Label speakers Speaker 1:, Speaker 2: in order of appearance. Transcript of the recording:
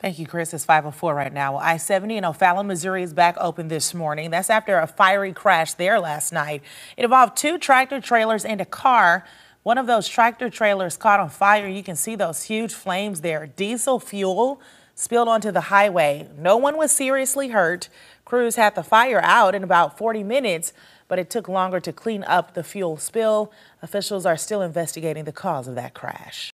Speaker 1: Thank you, Chris. It's 5:04 right now. Well, I-70 in O'Fallon, Missouri is back open this morning. That's after a fiery crash there last night. It involved two tractor trailers and a car. One of those tractor trailers caught on fire. You can see those huge flames there. Diesel fuel spilled onto the highway. No one was seriously hurt. Crews had the fire out in about 40 minutes, but it took longer to clean up the fuel spill. Officials are still investigating the cause of that crash.